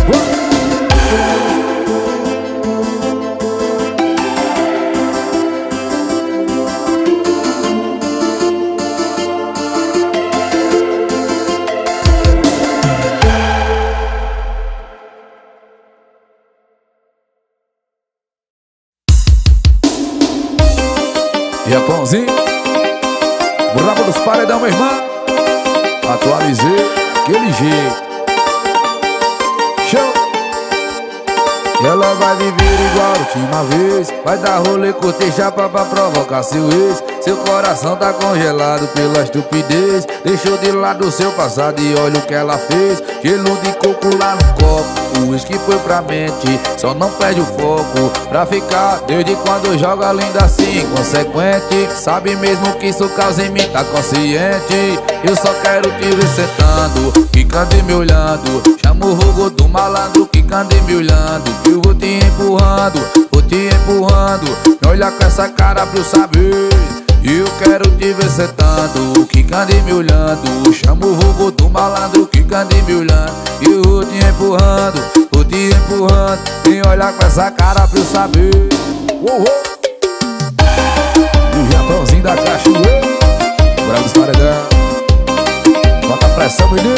Japãozinho, brabo dos paredão, meu irmão. Atualizei aquele jeito. Show! E ela vai viver igual a última vez. Vai dar rolê, curtir chapa pra provocar seu ex. Seu coração tá congelado pela estupidez. Deixou de lado o seu passado e olha o que ela fez. Gelo de coco lá no copo, o uísque foi pra mente. Só não perde o foco pra ficar. Desde quando joga linda assim, inconsequente. Sabe mesmo que isso causa em mim, tá consciente. Eu só quero te ver sentando, quicando e me olhando. Chama o rogo do malandro, quicando e me olhando. Que eu vou te empurrando, vou te empurrando. Me olha com essa cara pra eu saber. Eu quero te ver sentando, quicando e me olhando. Chamo o vulgo do malandro, quicando e me olhando. E eu vou te empurrando, vou te empurrando. Vem olhar com essa cara pra eu saber. Oh, oh. E o Japãozinho da cachoeira, Bravo dos Paredão. Bota a pressão, menino.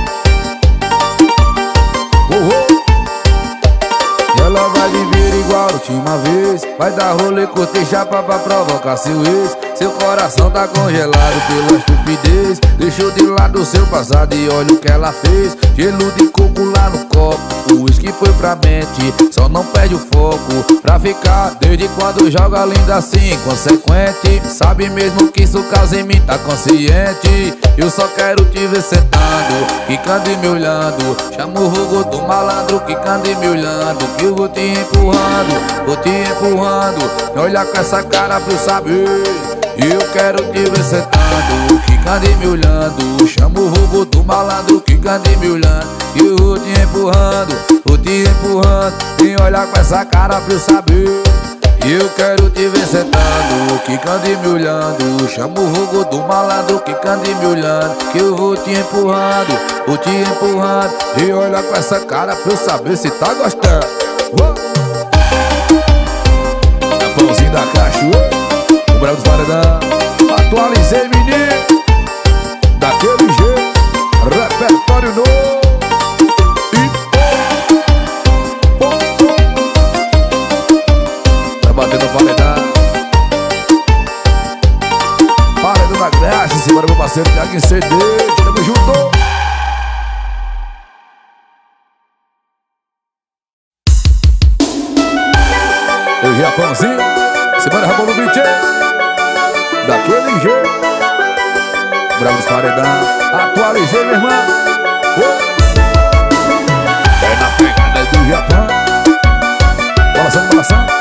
Oh, oh. E ela vai viver igual a última vez. Vai dar rolê, curtir chapa pra provocar seu ex. Seu coração tá congelado pela estupidez. Deixou de lado o seu passado e olha o que ela fez. Gelo de coco lá no copo, o uísque foi pra mente. Só não perde o foco pra ficar. Desde quando joga linda assim, inconsequente. Sabe mesmo que isso causa em mim, tá consciente. Eu só quero te ver sentando, quicando e me olhando. Chamo o vulgo do malandro, quicando e me olhando. Que eu vou te empurrando, vou te empurrando. Me olha com essa cara pra eu saber. Eu quero te ver sentando, quicando e me olhando. Chamo o vulgo do malandro, quicando e me olhando. Que eu vou te empurrando, vou te empurrando. Vem olhar com essa cara pra eu saber. Eu quero te ver sentando, quicando e me olhando. Chamo o vulgo do malandro, quicando e me olhando. Que eu vou te empurrando, vou te empurrando. E olha com essa cara pra eu saber se tá gostando. Japãozinho da cachoeira, o Bravo dos Paredão. Atualizei, menino, daquele jeito, repertório novo. Batendo paredão, paredão da graça. Simbora, meu parceiro Thiago em C D. Tamo junto. Eu Japãozinho, simbora, Ramon no beat, daquele jeito. Bravo dos Paredão, atualizei, meu irmão. É na pegada do Japão. Balançando, balançando.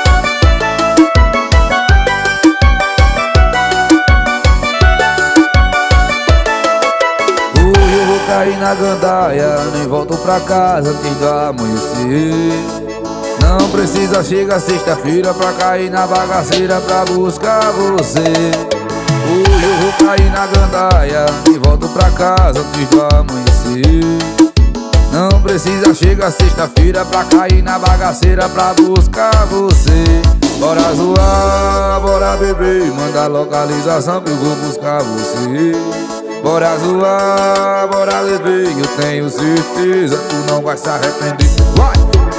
Caí na gandaia, nem volto pra casa antes do amanhecer. Não precisa chegar sexta-feira pra cair na bagaceira pra buscar você. Hoje eu vou cair na gandaia, nem volto pra casa antes do amanhecer. Não precisa chegar sexta-feira pra cair na bagaceira pra buscar você. Bora zoar, bora beber, manda a localização que eu vou buscar você. Bora zoar, bora beber, eu tenho certeza tu não vai se arrepender. Vai!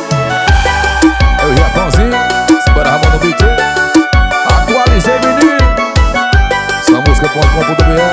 É o Japãozinho, simbora, Ramon no beat. Atualizei, menino. Sua música ponto com ponto br.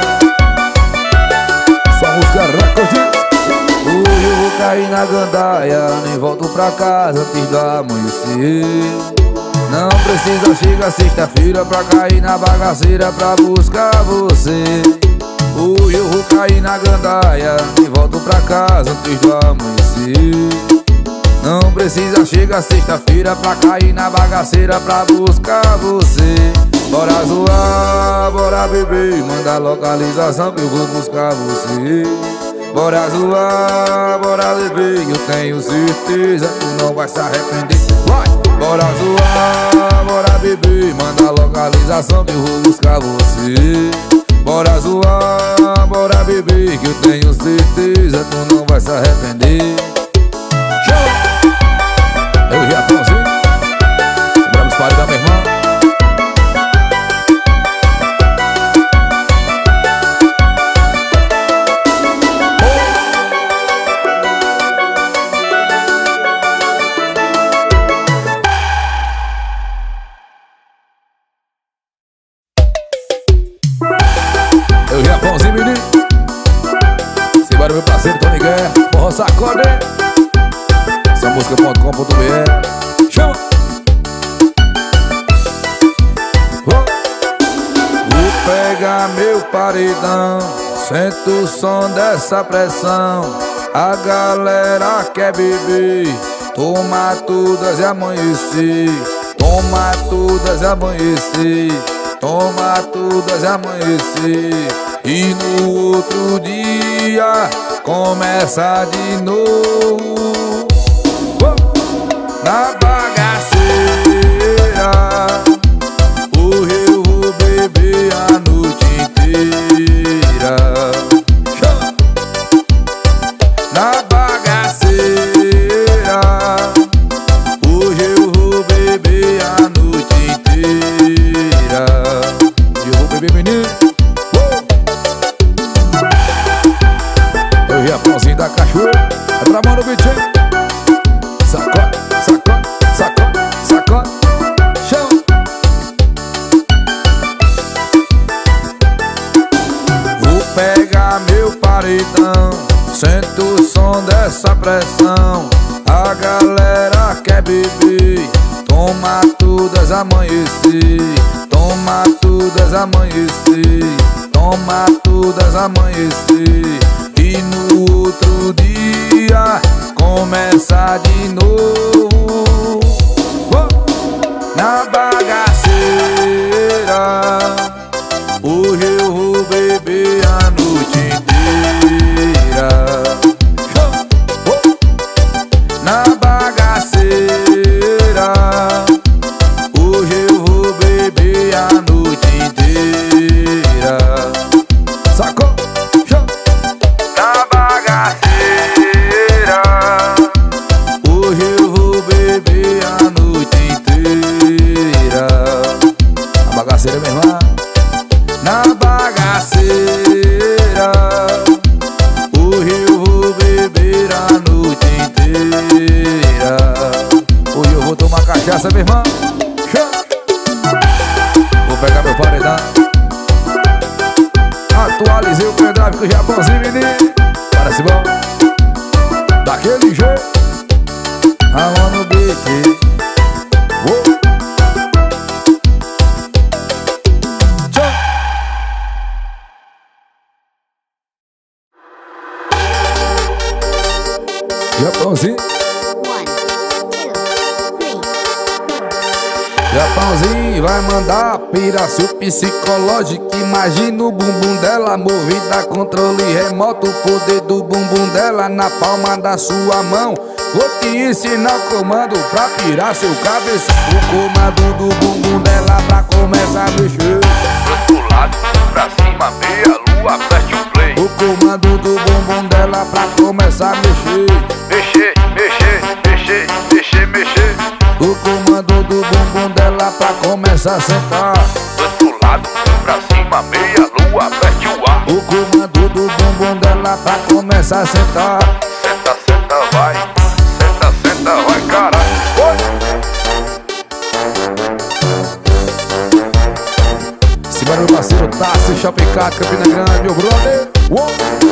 Sua música recorde. Hoje eu vou cair na gandaia, nem volto pra casa antes do amanhecer. Não precisa chegar sexta-feira pra cair na bagaceira pra buscar você. Hoje eu vou cair na gandaia e volto pra casa antes do amanhecer. Não precisa chegar sexta-feira pra cair na bagaceira pra buscar você. Bora zoar, bora beber, manda a localização que eu vou buscar você. Bora zoar, bora beber, eu tenho certeza tu não vai se arrepender. Vai! Bora zoar, bora beber, manda a localização que eu vou buscar você. Bora zoar, bora beber, que eu tenho certeza tu não vai se arrepender. Show! Eu e Japãozinho, Bravo dos Paredão, meu irmão. Eu Japãozinho, menino. Simbora, meu parceiro Tony Guerra, forró sacode. Essa música ponto com ponto br. Chama! Vou pegar meu paredão, sento o som dessa pressão. A galera quer beber, toma todas e amanhecer. Toma todas e amanhecer. Toma todas e amanhecer. E no outro dia começa de novo. Oh! Na bagaceira, hoje eu vou beber essa pressão. A galera quer beber, toma todas amanhecer, toma todas amanhecer, toma todas amanhecer. E no outro dia começa de novo. Oh! Na bagaceira, hoje eu vou beber a noite inteira. Oh! Na bagaceira, hoje eu vou beber a noite inteira. Sacou? Na bagaceira, hoje eu vou beber a noite inteira. Na bagaceira, minha irmã. Na bagaceira, hoje eu vou beber a noite inteira. Hoje eu vou tomar cachaça, minha irmã. Vou pegar meu paredão. Atualizei o pendrive com o Japãozinho, menino. Parece bom. Daquele jeito. A mão no beat. Oh. Japãozinho. Japãozinho vai mandar piração psicológica. Imagina o bumbum dela movida, controle remoto. O poder do bumbum dela na palma da sua mão. Vou te ensinar o comando pra pirar seu cabeça. O comando do bumbum dela pra começar a mexer. Do lado, pra cima, meia lua, aperte o play. O comando do bumbum dela pra começar a mexer. Mexer, mexer, mexer, mexer, mexer. O comando do bumbum dela pra começar a sentar. Do outro lado, pra cima, meia lua, aperte o ar. O comando do bumbum dela pra começar a sentar. Senta, senta, vai. Senta, senta, vai, caralho. Oi. Simbora, meu parceiro Tassi, Shopping Cat, Campina Grande, meu brother. Uou.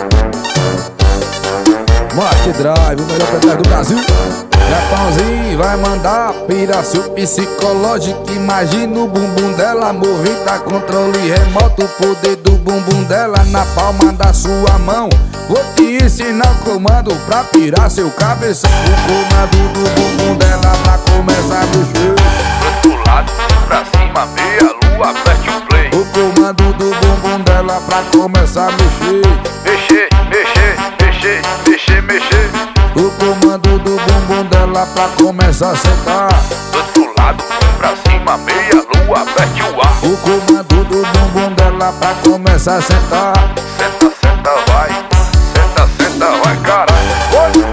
Marte Drive, o melhor pendrive do Brasil. Japãozinho vai mandar piração psicológica. Imagina o bumbum dela movida, controle remoto. O poder do bumbum dela na palma da sua mão. Vou te ensinar o comando pra pirar seu cabeção. O comando do bumbum dela pra começar a mexer. Do outro lado, pra cima, meia lua, aperte o play. O comando do bumbum dela pra começar a mexer. Mexer, mexer, mexer, mexer, mexer. O comando do bumbum dela pra começar a sentar. Do outro lado, pra cima, meia lua, aperte o ar. O comando do bumbum dela pra começar a sentar. Senta, senta, vai. Senta, senta, vai, caralho. Oi.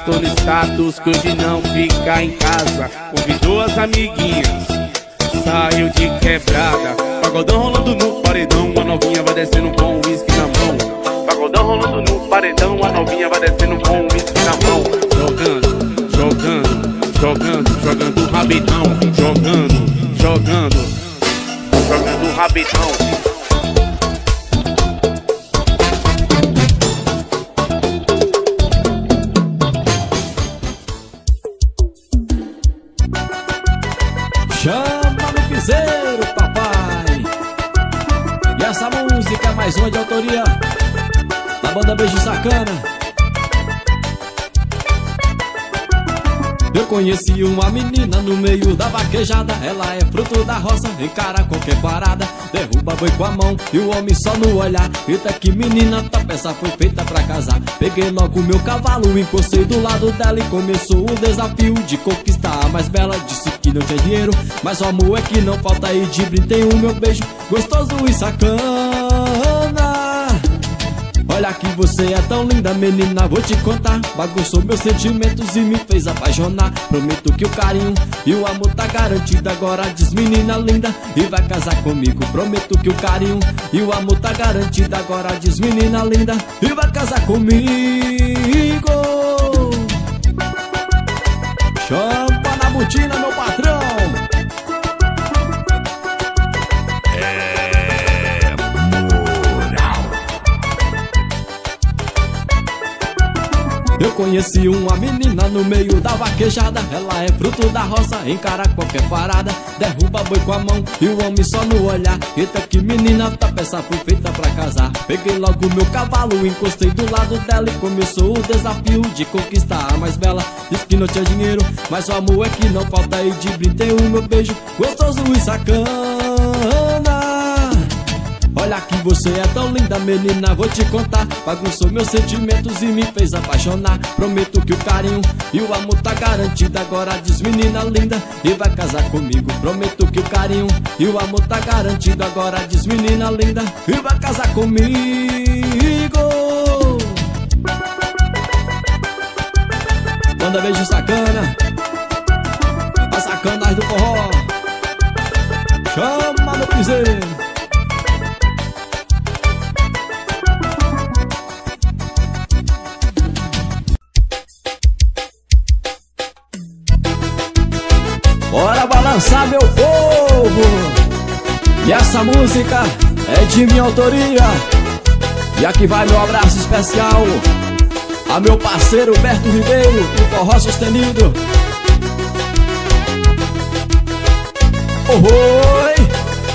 postou no status que hoje não fica em casa. Convidou as amiguinhas, saiu de quebrada. Pagodão rolando no paredão, a novinha vai descendo com o uísque na mão. Pagodão rolando no paredão, a novinha vai descendo com o uísque na mão. Jogando, jogando, jogando, jogando o rabetão. Jogando, jogando, jogando o rabetão. Chama no piseiro, papai. E essa música é mais uma de autoria da banda Beijo Sacana. Eu conheci uma menina no meio da vaquejada. Ela é fruto da roça, encara qualquer parada. Derruba boi com a mão e o homem só no olhar. Eita que menina top, essa foi feita pra casar. Peguei logo meu cavalo, encostei do lado dela e começou o desafio de conquistar a mais bela. Disse que não tinha dinheiro, mas o amor é que não falta. E de brinde tem o meu beijo gostoso e sacana. Olha que você é tão linda, menina, vou te contar. Bagunçou meus sentimentos e me fez apaixonar. Prometo que o carinho e o amor tá garantido. Agora diz menina linda e vai casar comigo. Prometo que o carinho e o amor tá garantido. Agora diz menina linda e vai casar comigo. Chama na botina, meu patrão. Eu conheci uma menina no meio da vaquejada. Ela é fruto da roça, encara qualquer parada. Derruba boi com a mão e o homem só no olhar. Eita que menina top, essa foi feita pra casar. Peguei logo meu cavalo, encostei do lado dela e começou o desafio de conquistar a mais bela. Diz que não tinha dinheiro, mas o amor é que não falta. E de brinde tem o meu beijo gostoso e sacana. Olha que você é tão linda, menina, vou te contar. Bagunçou meus sentimentos e me fez apaixonar. Prometo que o carinho e o amor tá garantido. Agora diz menina linda e vai casar comigo. Prometo que o carinho e o amor tá garantido. Agora diz menina linda e vai casar comigo. Manda beijo sacana, as sacanas do forró. Chama no piseiro. Bora balançar, meu povo! E essa música é de minha autoria. E aqui vai meu abraço especial a meu parceiro Berto Ribeiro e Forró Sustenido. Oi!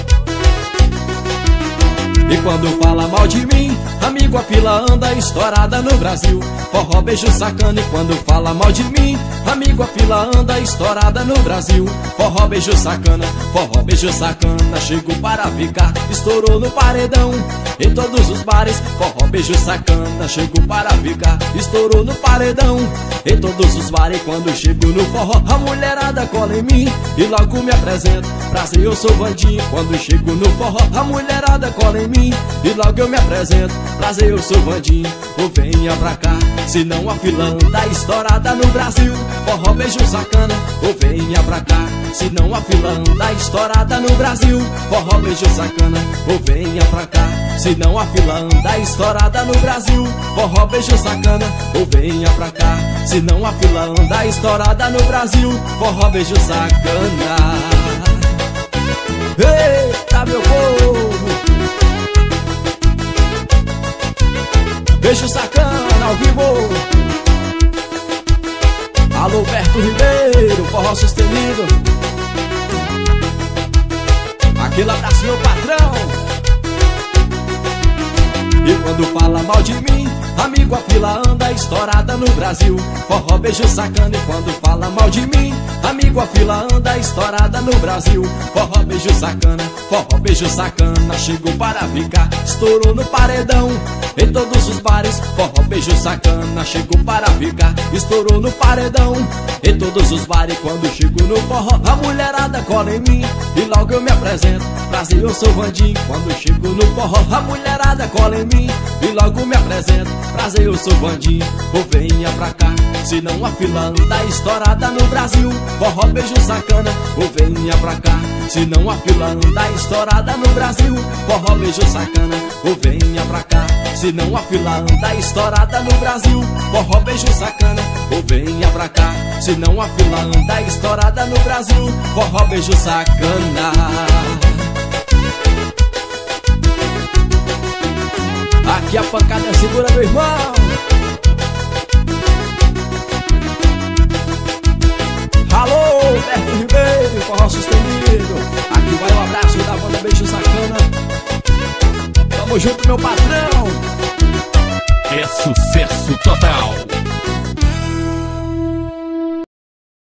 E quando fala mal de mim, amigo, a fila anda estourada no Brasil. Forró Beijo Sacana. E quando fala mal de mim, amigo, a fila anda estourada no Brasil. Forró Beijo Sacana, forró Beijo Sacana, chegou para ficar, estourou no paredão em todos os bares. Forró Beijo Sacana, chegou para ficar, estourou no paredão em todos os bares. Quando chego no forró, a mulherada cola em mim e logo me apresento. Prazer, eu sou Vandinho. Quando chego no forró, a mulherada cola em mim e logo eu me apresento. Prazer, eu sou Vandinho, ou venha pra cá, senão a fila anda estourada no Brasil. Forró Beijo Sacana, ou venha pra cá, senão a fila anda estourada no Brasil. Forró Beijo Sacana, ou venha pra cá, senão a fila anda estourada no Brasil. Forró Beijo Sacana, ou venha pra cá, senão a fila anda estourada no Brasil. Forró Beijo Sacana. Eita, meu povo! Beijo Sacana ao vivo. Alô, Berto Ribeiro, Forró Sustenido. Aquele abraço, meu patrão. E quando fala mal de mim, amigo, a fila anda estourada no Brasil. Forró Beijo Sacana. E quando fala mal de mim, amigo, a fila anda estourada no Brasil. Forró Beijo Sacana, forró Beijo Sacana, chegou para ficar, estourou no paredão em todos os bares. Forró Beijo Sacana, chegou para ficar, estourou no paredão em todos os bares. Quando chego no forró, a mulherada cola em mim e logo eu me apresento. Prazer, eu sou Vandinho. Quando chego no forró, a mulherada cola em mim e logo me apresento. Prazer, eu sou Vandinho, ou venha pra cá, se não a fila anda estourada no Brasil. Forró, beijo, sacana, ou venha pra cá, se não a fila anda estourada no Brasil. Forró, beijo, sacana, ou venha pra cá, se não a fila anda estourada no Brasil. Forró, beijo, sacana, ou venha pra cá, se não a fila anda estourada no Brasil. Forró, beijo, sacana. Aqui a pancada é segura, meu irmão. Alô, Berto Ribeiro, forró sustenido. Aqui vai o abraço da banda Beijo Sacana. Tamo junto, meu patrão. É sucesso total.